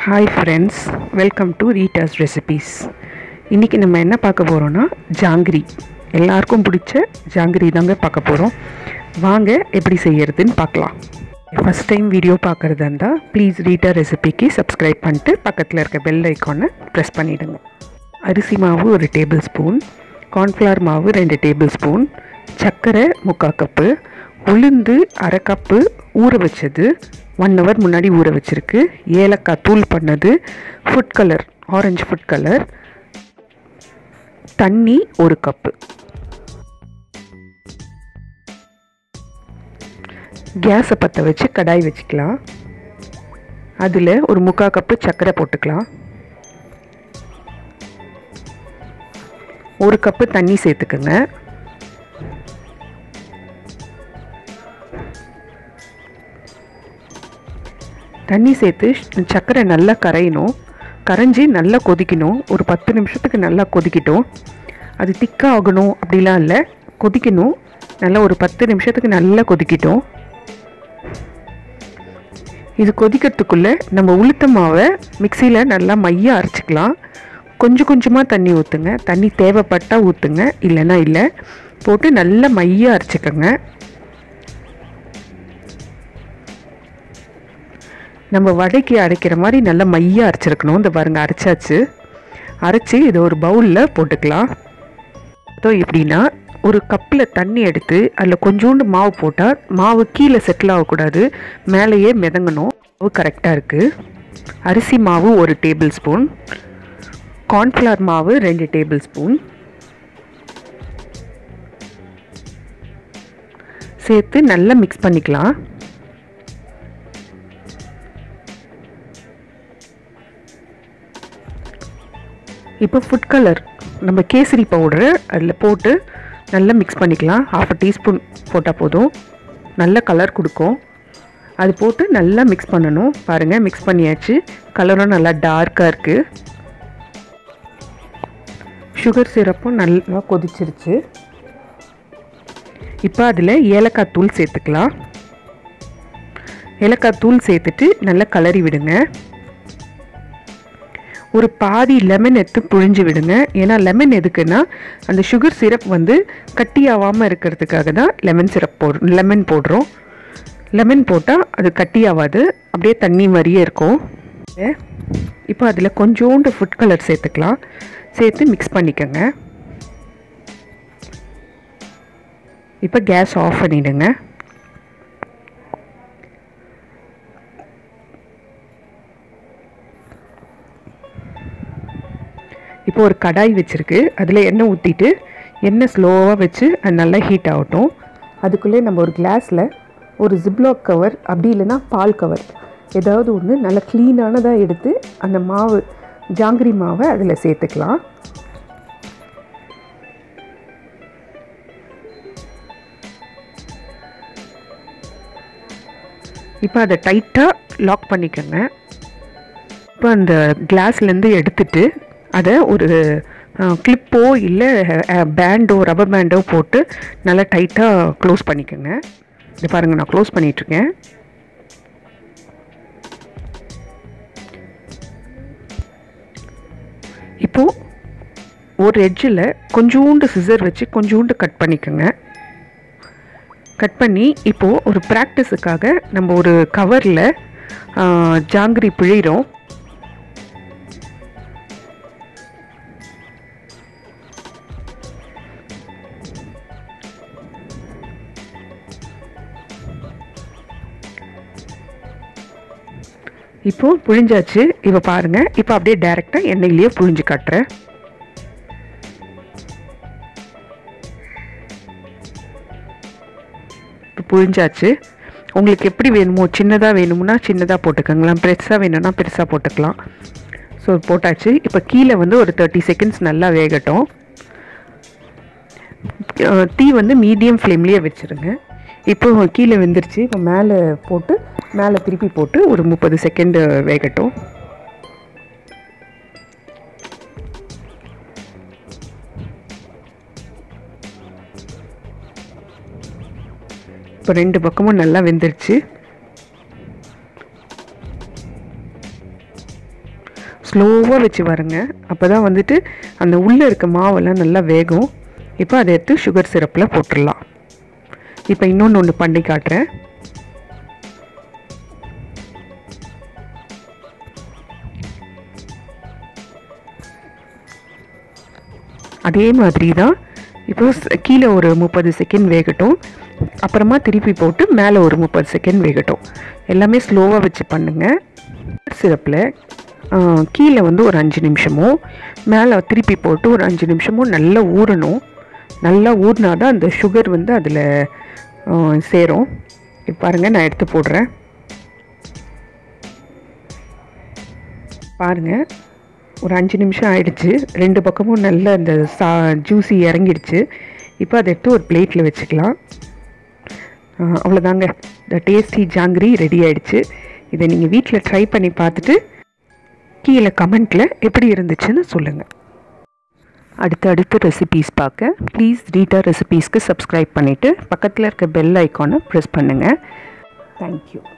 Hi friends, welcome to RITA's recipes. இன்னைக்கு நம்ம என்ன பார்க்க போறோம்னா ஜாங்கிரி. எல்லாருக்கும் பிடிச்ச ஜாங்கிரி தாங்க பார்க்க போறோம். வாங்க எப்படி செய்யறதுன்னு பார்க்கலாம். ஃபர்ஸ்ட் டைம் வீடியோ பார்க்கறதா இருந்தா ப்ளீஸ் RITA ரெசிபிக்கு சப்ஸ்கிரைப் பண்ணிட்டு பக்கத்துல இருக்க பெல் ஐகானை பிரஸ் பண்ணிடுங்க. அரிசி மாவு 1 டேபிள் ஸ்பூன், கார்ன்ஃப்ளவர் மாவு 2 டேபிள் ஸ்பூன், சர்க்கரை 3/4 கப்பு, உளுந்து 1/2 கப்பு ஊற வச்சது 1 hour முன்னாடி ஊற வச்சிருக்கு, ஏலக்காய் தூள் பண்ணது, food colour orange food colour, தண்ணி 1 கப்பு. கேஸை பற்ற வச்சு கடாய் வச்சுக்கலாம். அதில் ஒரு 3/4 கப்பு சர்க்கரை போட்டுக்கலாம். 1 கப்பு தண்ணி சேர்த்துக்குங்க. தண்ணி சேர்த்து சர்க்கரை நல்லா கரையணும், கரைஞ்சி நல்லா கொதிக்கணும். ஒரு 10 நிமிஷத்துக்கு நல்லா கொதிக்கட்டும். அது திக்காக ஆகணும் அப்படிலாம் இல்லை, கொதிக்கணும். நல்லா ஒரு 10 நிமிஷத்துக்கு நல்லா கொதிக்கட்டும். இது கொதிக்கிறதுக்குள்ளே நம்ம உளுத்த மாவை மிக்சியில் நல்லா மையாக அரைச்சிக்கலாம். கொஞ்சம் கொஞ்சமாக தண்ணி ஊற்றுங்க, தண்ணி தேவைப்பட்டால் ஊற்றுங்க, இல்லைன்னா இல்லை. போட்டு நல்லா மையாக அரைச்சிக்கோங்க. நம்ம வடைக்கு அரைக்கிற மாதிரி நல்லா மையாக அரைச்சிருக்கணும். இந்த பாருங்கள், அரைச்சாச்சு. அரைச்சி இதை ஒரு பவுலில் போட்டுக்கலாம். ஸோ எப்படின்னா, ஒரு கப்பில் தண்ணி எடுத்து அதில் கொஞ்சோண்டு மாவு போட்டால் மாவு கீழே செட்டில் ஆகக்கூடாது, மேலேயே மிதங்கணும். மாவு கரெக்டாக இருக்குது. அரிசி மாவு 1 டேபிள் ஸ்பூன், கார்ன்ஃப்ளவர் மாவு 2 டேபிள் ஸ்பூன் சேர்த்து நல்லா மிக்ஸ் பண்ணிக்கலாம். இப்போ ஃபுட் கலர் நம்ம கேசரி பவுடரு அதில் போட்டு நல்லா மிக்ஸ் பண்ணிக்கலாம். 1/2 டீஸ்பூன் போட்டால் போதும், நல்ல கலர் கொடுக்கும். அது போட்டு நல்லா மிக்ஸ் பண்ணணும். பாருங்கள், மிக்ஸ் பண்ணியாச்சு. கலரும் நல்லா டார்க்காக இருக்குது. சுகர் சிரப்பும் நல்லா கொதிச்சிருச்சு. இப்போ அதில் ஏலக்காய் தூள் சேர்த்துக்கலாம். ஏலக்காய் தூள் சேர்த்துட்டு நல்லா கலரி விடுங்க. ஒரு பாதி லெமன் எடுத்து புழிஞ்சு விடுங்க. ஏன்னா லெமன் எதுக்குன்னா, அந்த சுகர் சிரப் வந்து கட்டியாகாமல் இருக்கிறதுக்காக தான் லெமன் போடுறோம். லெமன் போட்டால் அது கட்டியாகாது, அப்படியே தண்ணி மாதிரியே இருக்கும். இப்போ அதில் கொஞ்சோண்டு ஃபுட் கலர் சேர்த்துக்கலாம். சேர்த்து மிக்ஸ் பண்ணிக்கோங்க. இப்போ கேஸ் ஆஃப் பண்ணிவிடுங்க. இப்போ ஒரு கடாய் வச்சுருக்கு, அதில் எண்ணெய் ஊற்றிட்டு எண்ணெய் ஸ்லோவாக வச்சு அது நல்லா ஹீட் ஆகட்டும். அதுக்குள்ளே நம்ம ஒரு கிளாஸில் ஒரு ஜிப்லாக் கவர், அப்படி இல்லைன்னா பால் கவர், ஏதாவது ஒன்று நல்லா க்ளீனானதாக எடுத்து அந்த மாவு ஜாங்கிரி மாவை அதில் சேர்த்துக்கலாம். இப்போ அதை டைட்டாக லாக் பண்ணிக்கோங்க. இப்போ அந்த கிளாஸ்லேருந்து எடுத்துட்டு அதை ஒரு கிளிப்போ இல்லை பேண்டோ, ரப்பர் பேண்டோ போட்டு நல்லா டைட்டாக க்ளோஸ் பண்ணிக்கோங்க. இது பாருங்கள், நான் க்ளோஸ் பண்ணிகிட்ருக்கேன். இப்போது ஒரு எட்ஜில் கொஞ்சோண்டு சிசர் வச்சு கொஞ்சோண்டு கட் பண்ணிக்கோங்க. கட் பண்ணி இப்போது ஒரு ப்ராக்டிஸுக்காக நம்ம ஒரு கவரில் ஜாங்கிரி பிழிகிறோம். இப்போது புழிஞ்சாச்சு. இப்போ பாருங்கள், இப்போ அப்படியே டைரெக்டாக எண்ணெயிலேயே புழிஞ்சு காட்டுறேன். இப்போ புழிஞ்சாச்சு. உங்களுக்கு எப்படி வேணுமோ, சின்னதாக வேணும்னா சின்னதாக போட்டுக்கோங்களா, பெருசாக வேணும்னா பெருசாக போட்டுக்கலாம். ஸோ போட்டாச்சு. இப்போ கீழே வந்து ஒரு 30 செகண்ட்ஸ் நல்லா வேகட்டும். தீ வந்து மீடியம் ஃப்ளேம்லேயே வச்சுருங்க. இப்போ கீழே வெந்துருச்சு. இப்போ மேலே போட்டு மேலே திருப்பி போட்டு ஒரு 30 செகண்ட் வேகட்டும். இப்போ 2 பக்கமும் நல்லா வெந்துருச்சு. ஸ்லோவாக வச்சு வருங்க. அப்போ தான் வந்துட்டு அந்த உள்ளே இருக்க மாவெல்லாம் நல்லா வேகும். இப்போ அதை எடுத்து சுகர் சிரப்பில் போட்டுடலாம். இப்போ இன்னொன்று பண்ணி காட்டுறேன். அதே மாதிரி தான் இப்போ கீழே ஒரு 30 செகண்ட் வேகட்டும். அப்புறமா திருப்பி போட்டு மேலே ஒரு 30 செகண்ட் வேகட்டும். எல்லாமே ஸ்லோவாக வச்சு பண்ணுங்கள். சிரப்பில் கீழே வந்து ஒரு 5 நிமிஷமோ மேலே திருப்பி போட்டு ஒரு 5 நிமிஷமோ நல்லா ஊறணும். நல்லா ஊறினா தான் அந்த சுகர் வந்து அதில் சேரும். இப்போ பாருங்கள், நான் எடுத்து போடுறேன். பாருங்கள், ஒரு 5 நிமிஷம் ஆயிடுச்சு. 2 பக்கமும் நல்ல அந்த ஜூஸி இறங்கிடுச்சு. இப்போ அதை எடுத்து ஒரு பிளேட்டில் வச்சுக்கலாம். அவ்வளோதாங்க, இந்த டேஸ்டி ஜாங்கிரி ரெடி ஆகிடுச்சு. இதை நீங்கள் வீட்டில் ட்ரை பண்ணி பார்த்துட்டு கீழே கமெண்ட்டில் எப்படி இருந்துச்சுன்னு சொல்லுங்கள். அடுத்த ரெசிபீஸ் பார்க்க ப்ளீஸ் ரீட்டா ரெசிபீஸ்க்கு சப்ஸ்கிரைப் பண்ணிவிட்டு பக்கத்தில் இருக்க பெல் ஐக்கானை ப்ரெஸ் பண்ணுங்கள். தேங்க்யூ.